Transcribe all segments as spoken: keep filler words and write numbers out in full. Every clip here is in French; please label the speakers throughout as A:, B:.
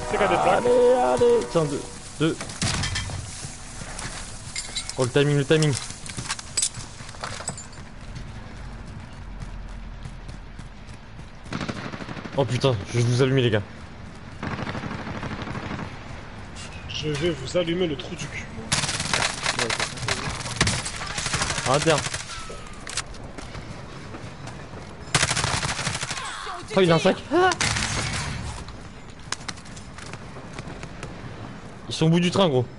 A: C'est qu'à des plaques.
B: Allez, allez. Tiens, deux. Deux. Oh, le timing, le timing. Oh putain, je vais vous allumer les gars.
A: Je vais vous allumer le trou du cul.
B: À l'intérieur. Oh, il a un sac. Ils sont au bout du train, gros.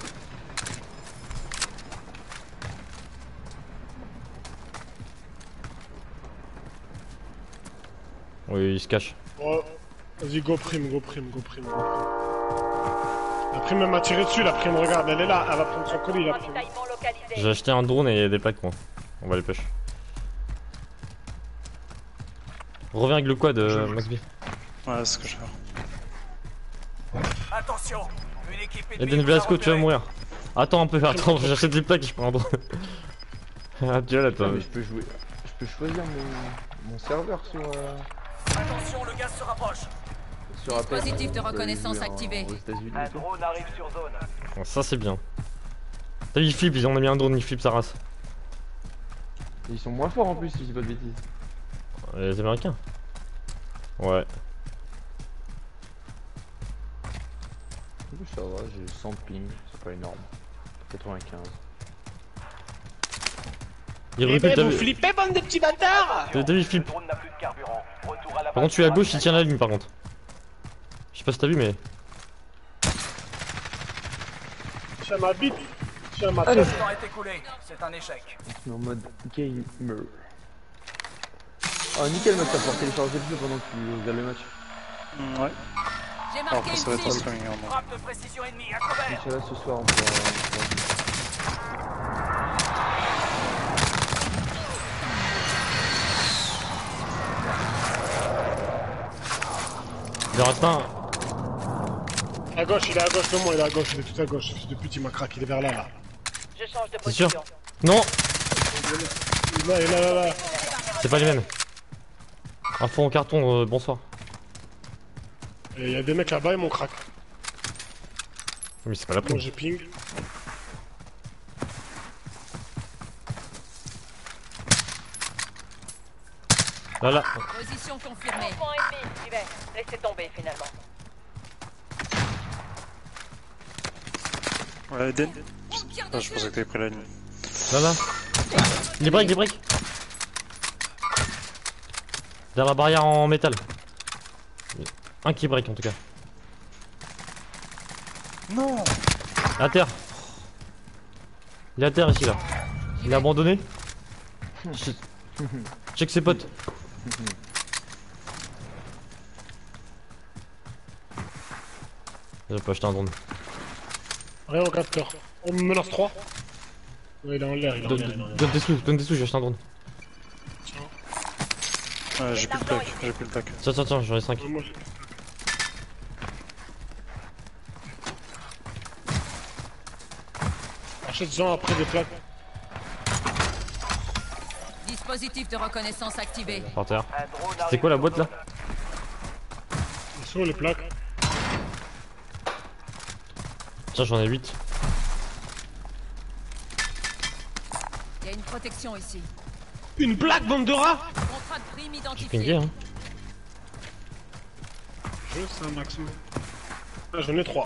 B: Oui, il se cache.
A: Oh, vas-y, go prime, go prime, go prime, go prime. La prime elle m'a tiré dessus, la prime, regarde, elle est là, elle va prendre son colis, la prime.
B: J'ai acheté un drone et des plaques, moi. On va les pêcher. Reviens avec le quad, euh, Maxby.
C: Ouais, c'est ce que je vais faire.
D: Attention, une équipe
B: Eden Velasco, tu vas mourir. Attends un peu, attends, j'achète des plaques et je prends un drone. Ah, tu vois là, toi.
E: Ah, mais je peux jouer. Je peux choisir mon, mon serveur sur. Euh...
D: Attention, le gaz se rapproche.
E: Sur Apple.
F: Dispositif de reconnaissance activé.
E: Aux États-Unis.
D: Un drone arrive sur zone.
B: Bon, ça c'est bien. T'as vu, il flippe, ils en ont mis un drone, il flippe sa race.
E: Et ils sont moins forts en plus, si je dis pas de bêtises.
B: Les Américains. Ouais.
E: En plus, ça va, j'ai cent de ping, c'est pas énorme. quatre-vingt-quinze.
B: Il
A: Eh
B: recule,
A: ben,
B: t'as
A: vous
B: vu.
A: flippez, bande de petits bâtards!
B: T'as vu, il flippe.
D: Le drone n'a plus de carburant. Retour à la
B: Par contre, tu es à gauche, il tient la ligne par contre. Je sais pas si t'as vu, mais.
A: Tiens ma bite, tiens ma
D: Le
A: tête.
D: temps est écoulé, c'est un échec.
E: Je suis en mode gamer. Oh, nickel, mec, t'as porté télécharger le jeu pendant que tu regardes le match.
C: Mm, ouais.
F: J'ai
C: Alors
F: marqué
C: que ça va
F: une
C: être un
F: cible.
C: streaming en mode.
D: Frappe de précision ennemie, à couvert.
E: Inch'Allah, ce soir, on pourra. on pourra-
B: Il en reste un.
A: À gauche, il est à gauche de moi, il est à gauche, il est tout à gauche. Fils de pute, il m'a craqué, il est vers là, là.
F: Je change de
B: C'est sûr.
F: position.
B: Non,
A: Il est là, il est là, là, là.
B: c'est pas les mêmes. Un fond en carton, euh, bonsoir.
A: Et il y a des mecs là-bas, ils m'ont craqué.
B: Mais c'est pas la
A: Moi
B: prime.
A: j'ai ping.
B: Là, là.
F: Position confirmée.
G: Point ennemi, j'y vais. Laissez tomber finalement.
C: Ouais, Eden. Ah, je pensais que t'avais pris la ligne.
B: Là, là. Les briques, les briques. Derrière la barrière en métal. Un qui break en tout cas.
C: Non.
B: À terre. Il est à terre ici là. Il est abandonné. Che- Check ses potes. J'ai pas acheté un drone.
A: Rien au capteur. On me lance trois. Ouais, il est en l'air, il est en
B: Donne,
A: l'air. il est en l'air.
B: donne des sous, donne des sous, j'ai acheté un drone.
C: Ouais, j'ai plus le pack, j'ai plus le pack.
B: Tiens, tiens, tiens, j'en ai cinq.
A: Ouais, moi, j'ai- Achète-en après des plaques.
F: Dispositif de reconnaissance activé.
B: Par terre.
D: Un drone
B: C'est
D: arrive
B: quoi la
D: sur
B: boîte là?
D: zone.
A: Ils sont où les plaques?
B: Tiens, j'en ai huit.
F: Il y a une protection ici.
A: Une plaque, bande de rats!
F: Contrat de prime
B: J'ai
F: identifié.
B: pingé hein.
A: Je sais un maximum. Ah, j'en ai trois.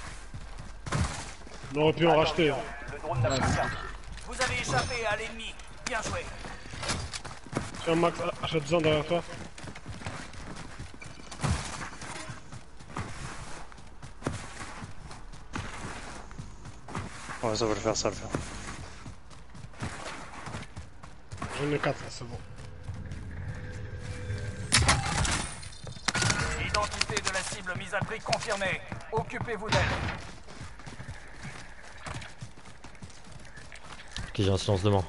A: On aurait pu en racheter. hein.
D: Le drone n'a plus de carte. Vous avez échappé à l'ennemi. Bien joué.
A: Tiens, Max, achète-en derrière toi.
C: Ouais, ça va le faire, ça va le faire.
A: J'en ai quatre, c'est bon.
D: Identité de la cible mise à prix confirmée. Occupez-vous d'elle.
B: Ok, j'ai un silence de mort.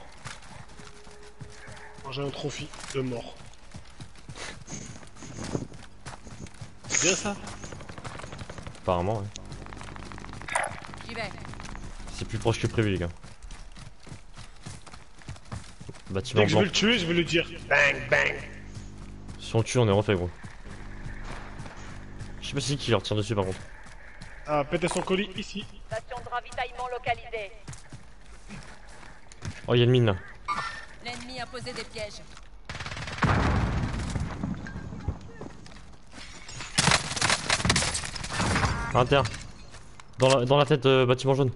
A: Moi, j'ai un trophy de mort. C'est bien ça?
B: Apparemment, ouais.
F: J'y vais.
B: C'est plus proche que prévu, les gars. Bâtiment
A: Dès que je
B: blanc.
A: vais le tuer, je vais lui dire bang bang.
B: Si on le tue, on est refait, gros. Je sais pas si c'est qui leur tire dessus par contre.
A: Ah, péter son colis ici.
G: Station de ravitaillement localisée.
B: Oh, y'a une mine là.
F: L'ennemi a posé des pièges.
B: À l'intérieur. Dans la, dans la tête, euh, bâtiment jaune.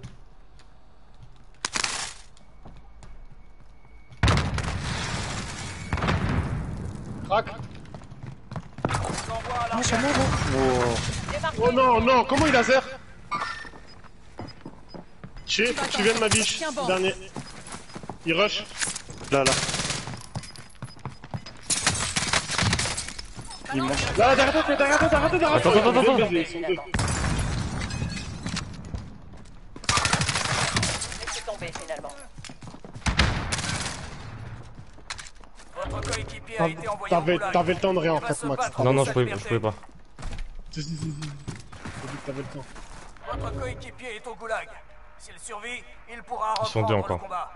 A: Crac.
D: J'envoie à la
C: Oh.
A: Oh non, non, comment il laser? Chier, faut que tu viennes ma biche.
F: Tiens bon.
A: Dernier. Il rush.
C: Là, là. Il monte.
A: Là, derrière toi, derrière toi, derrière toi, derrière toi.
B: Attends, attends, attends,
A: Ils
B: attends.
A: sont deux, ils sont deux.
G: Laissez tomber finalement.
D: Votre coéquipier a été envoyé au
A: T'avais
D: goulag.
A: t'avais le temps de rien en
D: Il va
A: fait,
D: se
A: Max.
D: battre
B: Non, non,
D: pour
B: je
D: sa
B: pouvais, je
D: liberté.
B: pouvais pas.
A: Si, si, si, si. J'ai dit que t'avais le temps.
D: Votre coéquipier est au goulag. S'il survit, il pourra
B: Ils sont
D: reprendre
B: deux
D: le
B: encore.
D: combat.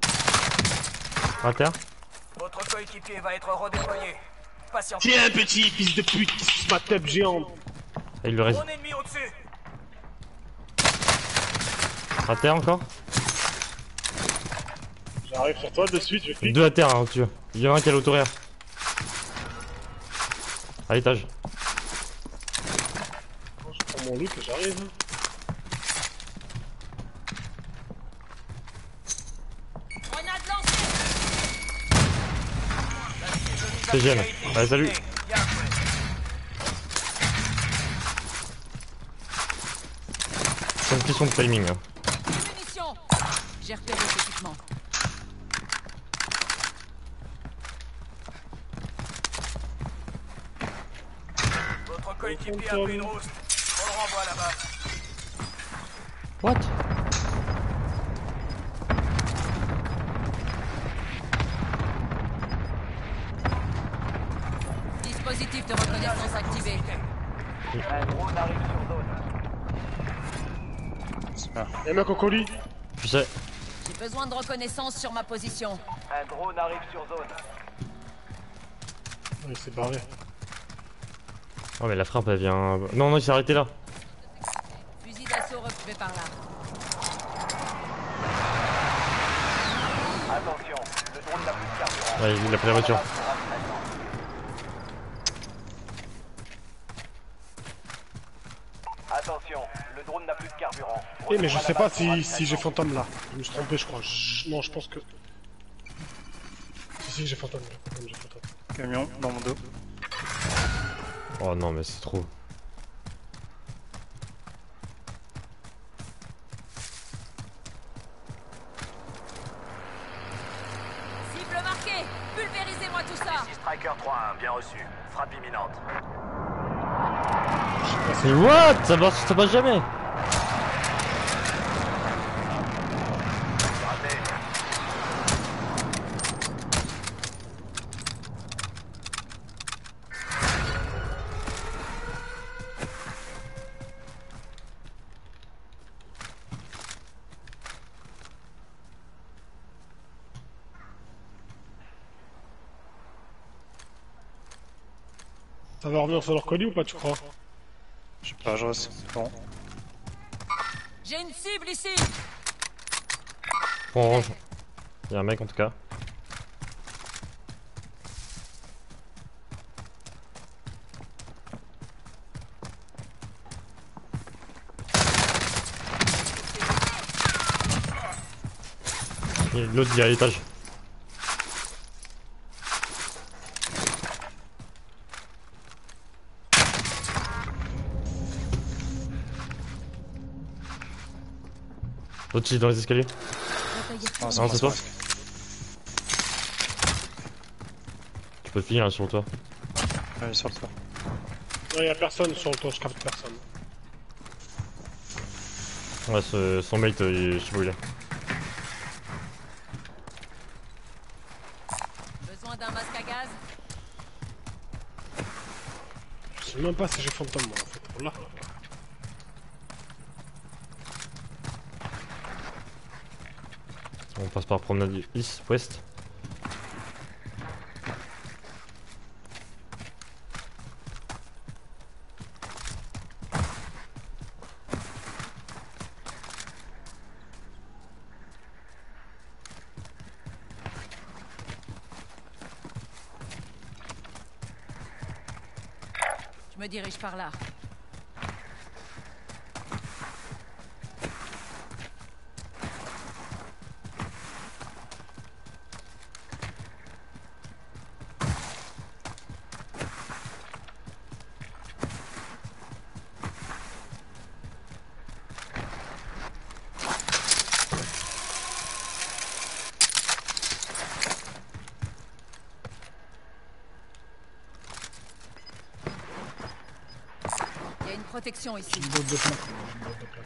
B: À terre.
D: Votre coéquipier va être redéployé. Patientez.
A: Tiens, petit fils de pute, ma tête géante.
B: Et il le reste.
D: Mon ennemi au-dessus.
B: À terre encore.
A: J'arrive sur toi de suite, je clique.
B: Deux à terre, hein, tu vois. Il y en a un qui a l'autoréa. À l'étage.
A: Je prends mon loot et j'arrive.
F: Grenade lancée.
B: T G M. Allez, salut.
D: Bien joué.
B: C'est une question de timing. Hein.
F: Munitions. J'ai repéré cet équipement.
D: Votre coéquipier a pris une rouste. On le renvoie là-bas.
B: What?
F: Dispositif de reconnaissance activé.
D: Un drone arrive sur zone.
C: Super.
A: Y'a un mec au colis.
B: Je sais.
F: J'ai besoin de reconnaissance sur ma position.
D: Un drone arrive sur zone.
A: Il s'est barré.
B: Oh, mais la frappe elle vient. Non, non, il s'est arrêté là.
F: Fusil d'assaut retrouvé par là.
D: Attention, le drone n'a plus de carburant.
B: Ouais, il a pris la voiture.
D: Attention, le drone n'a plus de carburant.
A: Eh, mais je sais pas si, si j'ai fantôme là. Je me suis trompé, je crois. Je- Non, je pense que. Si, si, j'ai fantôme. J'ai fantôme, j'ai fantôme.
C: Camion dans mon dos.
B: Oh non, mais c'est trop.
F: Cible marquée. Pulvérisez-moi tout ça.
D: Striker trois un, bien reçu. Frappe imminente.
B: Mais what? Ça passe, ça passe jamais.
D: Raté.
A: Ça va revenir sur leur colis ou pas, tu crois?
C: Je sais pas, je reste. Bon.
F: J'ai une cible ici.
B: Bon, orange. Il y a un mec en tout cas. Et l'autre il est à l'étage. L'autre il est dans les escaliers.
C: Non,
B: Non, c'est toi. Tu peux finir là sur le toit.
C: Ouais, sur le toit.
A: Non, y'a personne sur le toit, je capte personne.
B: Ouais, ce- son mate, euh, il- je sais pas où il est.
F: Besoin d'un masque à gaz.
A: Je sais même pas si j'ai fantôme moi en fait. Oh là.
B: On passe par promenade East, Ouest.
F: me dirige par là. Il y a une protection ici.
A: Une boîte de plaque. Une boîte de plaque.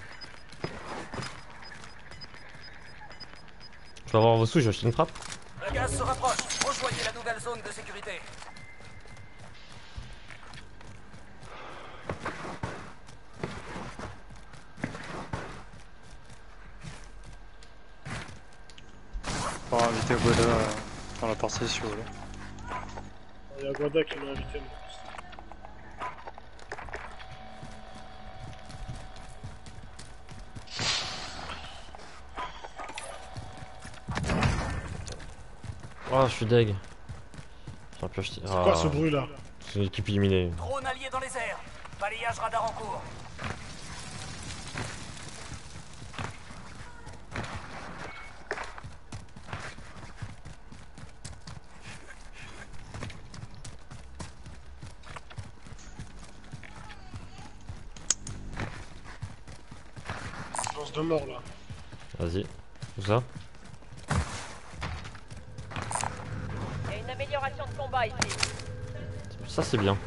B: Je vais avoir vos sous, j'ai acheté une frappe.
D: Le gaz se rapproche. Rejoignez la nouvelle zone de sécurité.
C: On va inviter Goda euh, dans la partie si vous voulez.
A: Il y a Guada qui m'a invité. moi.
B: Oh, je suis deg. J'aurais pu acheter.
A: C'est quoi
B: Ah,
A: ce bruit là?
B: c'est une équipe éliminée.
D: Drone allié dans les airs. Balayage radar en cours.
A: Silence de mort là.
B: Vas-y. Où ça?
G: Il y a une amélioration de combat ici.
B: Ça, c'est bien.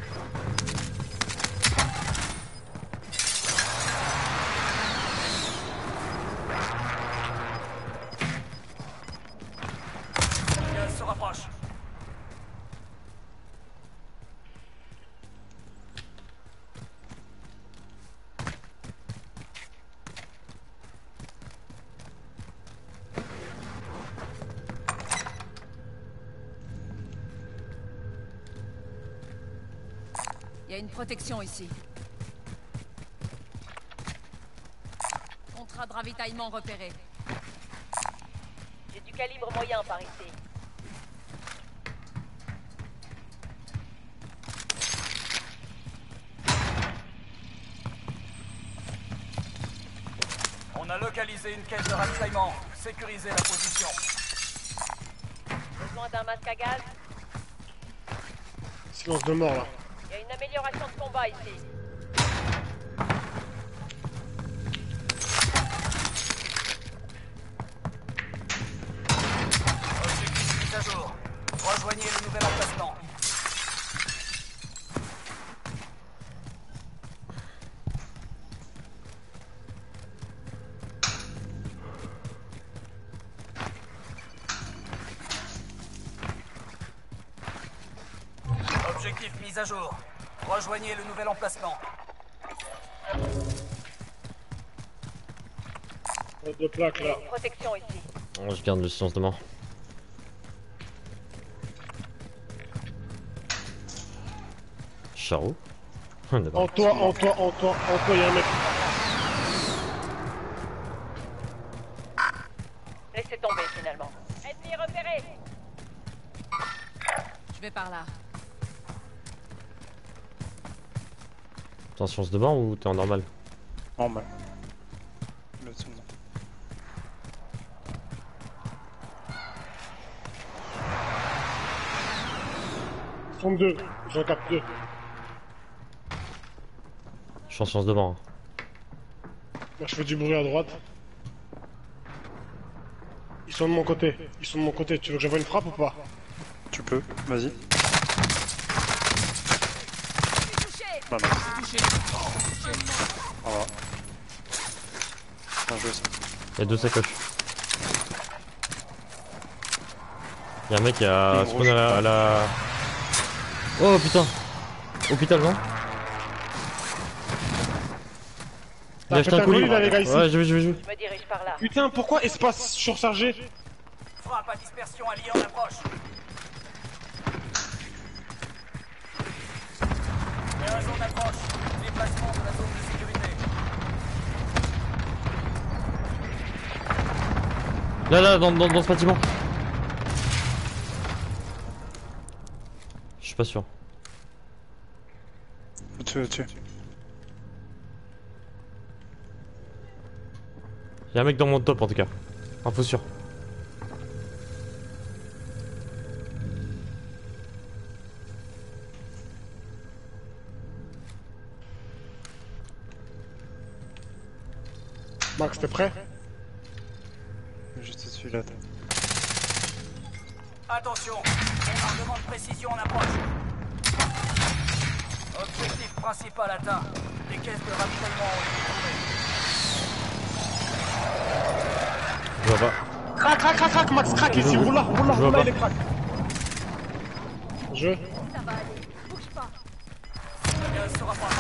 D: Le gaz se rapproche.
F: Il y a une protection ici. Contrat de ravitaillement repéré.
G: J'ai du calibre moyen par ici.
D: On a localisé une caisse de ravitaillement. Sécurisez la position.
G: Besoin d'un masque à gaz.
A: Silence de mort là.
G: Il y a une amélioration de combat ici.
D: Objectif mise à jour. Rejoignez le nouvel emplacement. Objectif mise à jour. Rejoignez le nouvel emplacement.
A: Boîte de plaque
G: Il y a
A: là.
G: une protection ici.
B: Oh, je garde le silence de mort. Charou. D'accord.
A: En toi, en toi, en toi, en toi, y'a un mec.
G: Laissez tomber finalement. Ennemi repéré.
F: Je vais par là.
B: T'es en silence de mort ou t'es en normal?
C: Normal. Le son.
A: Ils sont deux. J'en capte deux.
B: Je suis en silence de mort. hein.
A: Moi je fais du bruit à droite. Ils sont de mon côté. Ils sont de mon côté. Tu veux que j'envoie une frappe ou pas?
C: Tu peux, vas-y.
F: Touché.
C: Bah non. Voilà. Bien joué ça.
B: Il y a deux sacoches. Il y a un mec qui a
C: Une
B: spawn à la,
C: rouge.
B: à la... Oh putain. Hôpital, non? Il a
A: T'as
B: acheté
A: fait
B: un
A: un
B: colis.
A: colis là les gars ici.
B: Ouais, je vais, je vais, je vais.
G: Je me dirige par là.
A: Putain, pourquoi espace surchargé?
D: Frappe à dispersion alliée en approche. La zone d'approche. Déplacement de la zone de sécurité.
B: Là, là, dans, dans, dans ce bâtiment. Je suis pas sûr.
C: Au-dessus, au-dessus.
B: Y'a un mec dans mon top en tout cas. Info sûr.
A: Max, t'es prêt?
C: Juste au-dessus là.
D: Attention, bombardement de précision en approche. Objectif principal atteint. Les caisses de ravitaillement ont été trouvées.
B: Je vois pas.
A: Crac, crac, crac, crac, Max, crac ici, roule là, roule là,
B: Je vois
A: roule là,
B: pas.
A: il est crack. Je.
F: Ça va aller. Bouge pas.
D: Le gaz sera pas.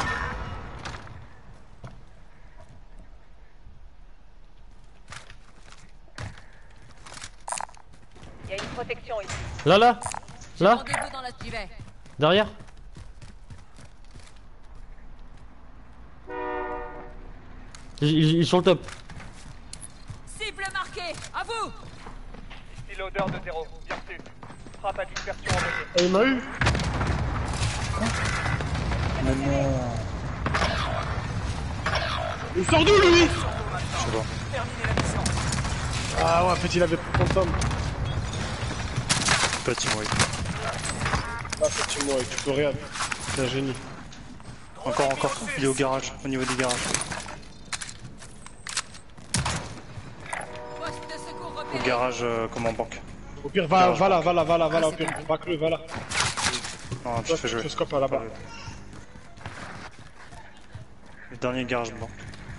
G: Il y a une protection ici.
B: Là, là Là
F: Rendez-vous dans la... J'y vais.
B: Derrière. Ils, ils- ils sont le top.
F: Cible marquée. À vous.
G: Ici l'odeur de terreau. Bien reçu. Frappe à dispersion envoyée.
A: Et il m'a eu.
C: Mais non.
A: Il sort d'où lui?
C: Je sais pas.
D: Terminez la mission.
A: Ah ouais, en fait il avait pris ton tome.
C: Petit moi.
A: Là, effectivement, et tu peux rien. C'est un génie.
C: Encore, encore. Il est au garage, au niveau du garage.
F: Poste de secours
C: Au
F: repéré.
C: garage euh, comme en banque.
A: Au pire, va, va là, va là, va là, va là, au pire. Va que le, va là.
C: Non, tu
A: Toi,
C: fais jouer.
A: tu scopes là-bas.
C: Le dernier garage blanc.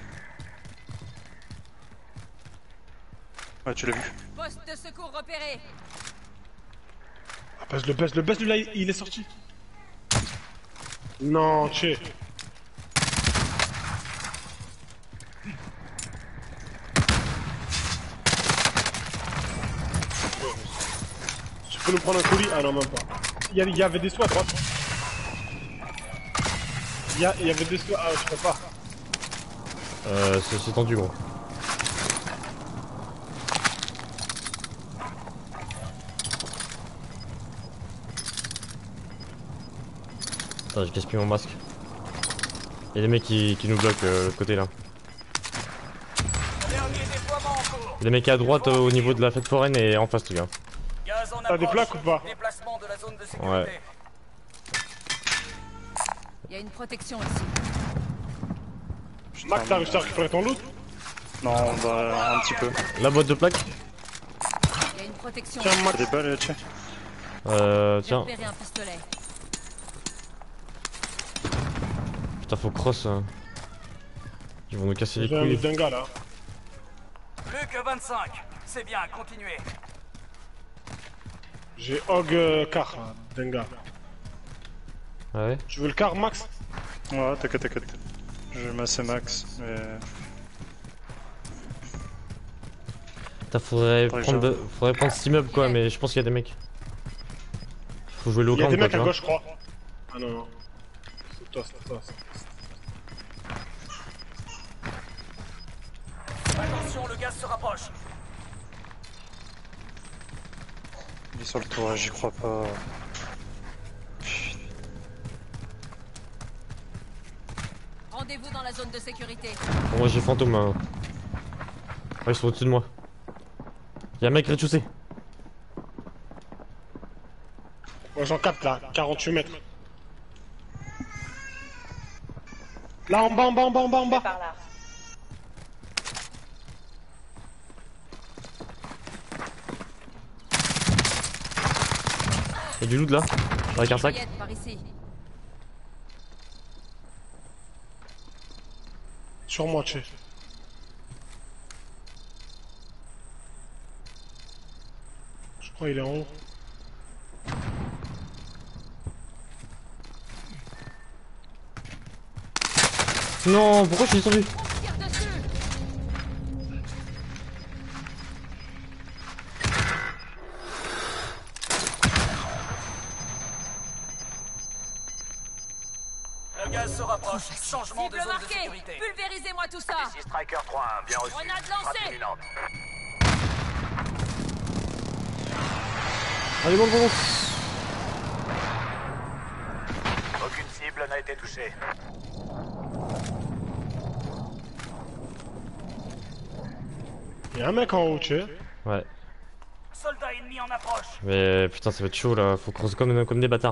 C: Ouais, tu l'as vu.
F: Poste de secours repéré.
A: Ah, baisse le baisse le baisse le là, il, il est sorti. Non, tché. Tu peux nous prendre un colis? Ah non, même pas. Il y, a- il y avait des sous à droite. Il y, a- il y avait des sous. Ah, je peux pas.
B: Euh, c'est c'est tendu gros. Attends, j'ai gaspillé mon masque. Y'a des mecs qui, qui nous bloquent euh, l'autre côté là.
D: Dernier déploiement en cours.
B: Y'a des mecs à droite euh, au niveau de la fête foraine et en face les gars.
D: Gaz en
A: T'as des
D: approche.
A: plaques ou pas?
D: Déplacement de la zone de sécurité.
B: Ouais.
F: Il y a une protection ici.
A: Max, t'as réussi à récupérer ton loot?
C: Non, bah un petit peu.
B: La boîte de plaques.
F: Il y a une protection.
A: Tiens,
C: T'as
A: Max.
C: des balles là-dessus?
B: Euh,
F: J'ai
B: tiens.
F: repéré un pistolet.
B: Putain, faut cross. hein. Ils vont nous casser les
A: J'ai un loot
B: couilles.
A: d'un gars là.
D: Plus que vingt-cinq. C'est bien, continuez.
A: J'ai Hog euh, car là, d'un gars.
B: Ah ouais.
A: Tu veux le car, Max?
C: Ouais, t'inquiète, t'inquiète. J'ai massé max, mais.
B: Putain, faudrait
C: Faudrait
B: prendre,
C: que
B: de... faudrait prendre cet immeuble quoi, mais je pense qu'il y a des mecs. Faut jouer low
A: Il y a
B: ground
A: des
B: quoi,
A: mecs
B: tu
A: à
B: vois.
A: gauche, je crois. Ah non, non. C'est toi, c'est toi. c'est toi.
D: Attention, le gaz se rapproche.
C: Il est sur le toit, j'y crois pas.
F: Rendez-vous dans la zone de sécurité.
B: Bon, moi j'ai fantôme. Hein. Ouais, ils sont au-dessus de moi. Y'a un mec rez-de-chaussée.
A: Moi j'en capte là, quarante-huit mètres. Là en bas, en bas, en bas, en bas, en bas.
G: Par là.
B: Y'a du loot là. Avec un sac.
F: Juliette, par ici.
A: Sur moi, tché. Je crois il est en haut.
B: Non, pourquoi je suis descendu?
F: Tire dessus.
D: Le gaz se rapproche. Changement de
F: Cible
D: zone de
F: marquée.
D: sécurité.
F: Pulvérisez-moi tout ça.
D: Ici Striker trois un, bien reçu.
F: Grenade lancée.
D: Frappe imminente.
B: Allez, bon, bon, bon.
D: Aucune cible n'a été touchée.
A: Y'a un mec en haut, tu sais.
B: Ouais.
D: Soldat ennemi en approche.
B: Mais putain, ça va être chaud là. Faut qu'on se comme, comme des bâtards.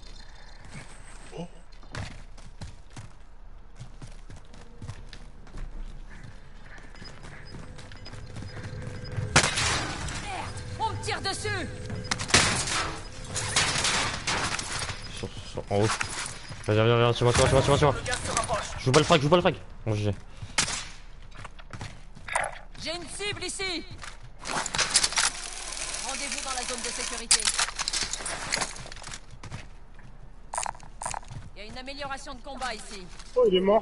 F: On me tire dessus.
B: Sur, sur, en haut. Viens, viens, viens, sur moi, sur moi, sur moi, sur moi, sur moi.
D: Le gaz se rapproche.
B: Je joue pas le frag, je joue pas le frag. Bon, G G.
F: J'ai une cible ici. Rendez-vous dans la zone de sécurité. Il y a une amélioration de combat ici.
A: Oh, il est mort.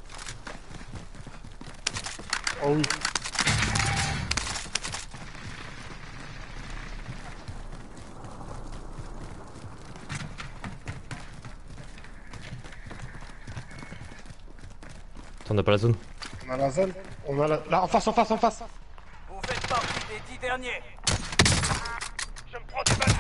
A: Oh oui.
B: Attends, on a pas la zone.
A: On a la zone. On a la... Là, en face, en face, en face.
D: Vous faites partie des dix derniers. Je me prends des balles.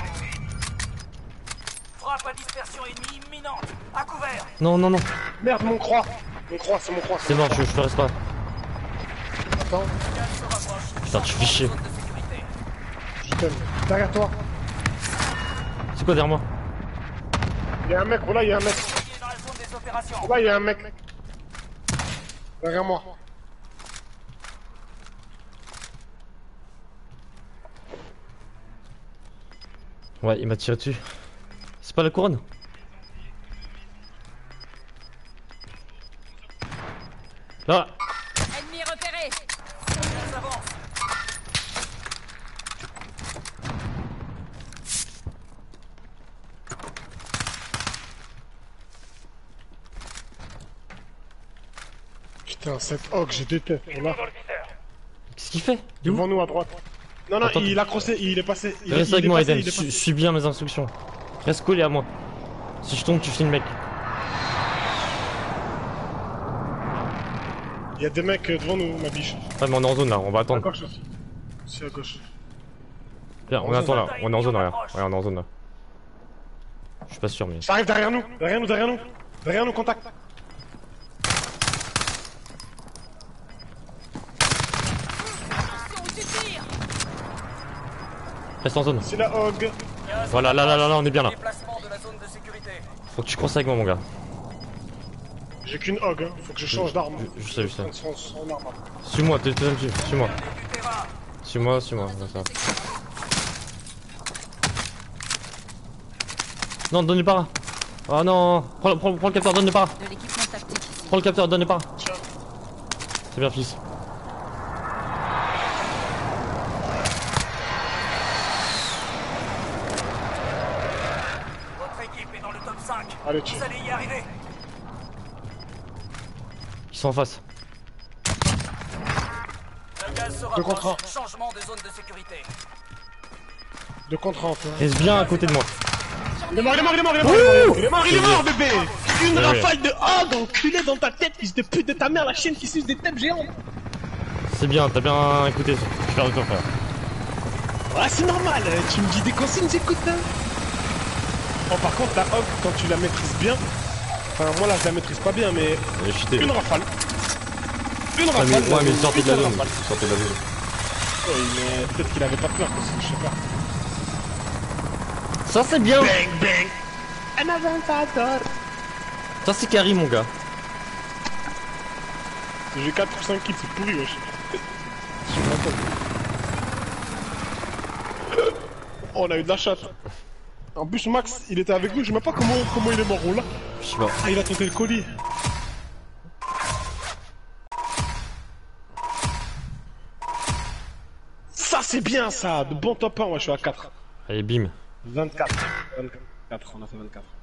D: Frappe à dispersion ennemie imminente. À couvert.
B: Non, non, non.
A: Merde, mon croix. Mon croix, c'est mon croix.
B: C'est mort, je, je te reste pas.
A: Attends,
D: Le gaz se rapproche.
B: Putain, tu fais chier.
D: Zone de sécurité.
A: je t'aime. Derrière toi.
B: C'est quoi derrière moi?
A: Il y a un mec, oh là, il y a un mec.
D: Il est dans la zone des opérations.
A: Oh là, il y a un mec. Derrière moi.
B: Ouais, il m'a tiré dessus. C'est pas la couronne? Là.
F: Ennemi repéré.
D: On avance.
A: Putain, cette hog, je déteste. Oh là.
B: Qu'est-ce qu'il fait? Il est où?
A: Devant nous à droite. Non, non,
B: Attends,
A: il a crossé, il est passé. Il,
B: Reste
A: il
B: avec
A: est
B: moi,
A: passé,
B: Eden.
A: il est
B: Suis,
A: passé.
B: suis bien mes instructions. Reste collé à moi. Si je tombe, tu finis le mec.
A: Il y a des mecs devant nous, ma biche.
B: Ouais, mais on est en zone là, on va
A: À
B: attendre.
A: gauche aussi. Si, à gauche.
B: Viens, on attend là. On est en zone, regarde. Ouais, on est en zone là. Je suis pas sûr, mais.
A: Ça arrive derrière nous, derrière nous, derrière nous. Derrière nous, contact.
F: Attention, tu tires.
B: Reste en zone.
A: C'est la hog.
B: Voilà, là, là, là, là, on est bien là.
D: Déplacement de la zone de sécurité.
B: Faut que tu crosses avec moi, mon gars.
A: J'ai qu'une hog, hein. Faut que je change d'arme.
B: Je- je sais, je sais.
A: Son, son, son arme.
B: Suis-moi, t'es t'es dessus. Suis-moi.
D: Du terrain.
B: Suis-moi, suis-moi. Ouais, ça va. Non, donne-lui pas. Ah non. Prends, prends, prends le capteur, donne-le pas.
F: De l'équipement tactique ici.
B: Prends le capteur, donne-le pas.
A: Tiens.
B: C'est bien, fils.
D: Votre équipe est dans le top cinq.
A: Allez, tu.
D: Vous allez y arriver.
B: Ils sont en face.
D: Le gaz se
A: Deux contre
D: rapproche. Changement de zone de sécurité.
A: De contre un, toi.
B: Reste bien à côté de moi.
A: Il est mort, il est mort, il est mort, il est mort, il est mort, il est mort, il est mort, bébé. Une
B: Ouais, ouais.
A: rafale de hog enculé dans ta tête, fils de pute de ta mère, la chienne qui suce des têtes géantes.
B: C'est bien, t'as bien écouté. Je suis fier de toi, frère.
A: Ouais, c'est normal, euh, tu me dis des consignes, j'écoute. Hein. Oh, par contre, la hog, quand tu la maîtrises bien, enfin, moi là, je la maîtrise pas bien, mais
B: Je suis dé-
A: une rafale. Une
B: Ouais,
A: rafale.
B: mais, ouais, mais sortez de la
A: une
B: zone.
A: rafale.
B: Sortez de la zone.
A: Oui, mais peut-être qu'il avait pas peur, parce que je sais pas.
B: Ça, c'est bien.
A: Bang, bang. Un avantage.
B: Ça, c'est carré, mon gars.
A: J'ai quatre ou cinq kills, c'est pourri, wesh. Je suis content. Oh, on a eu de la chatte. En plus, Max, il était avec nous, je sais même pas comment, comment il est mort, on l'a.
B: Je sais pas.
A: Ah, il a tenté le colis. Ça, c'est bien, ça. De bon top un, ouais, je suis à quatre.
B: Allez, bim.
A: vingt-quatre. vingt-quatre, on a fait vingt-quatre.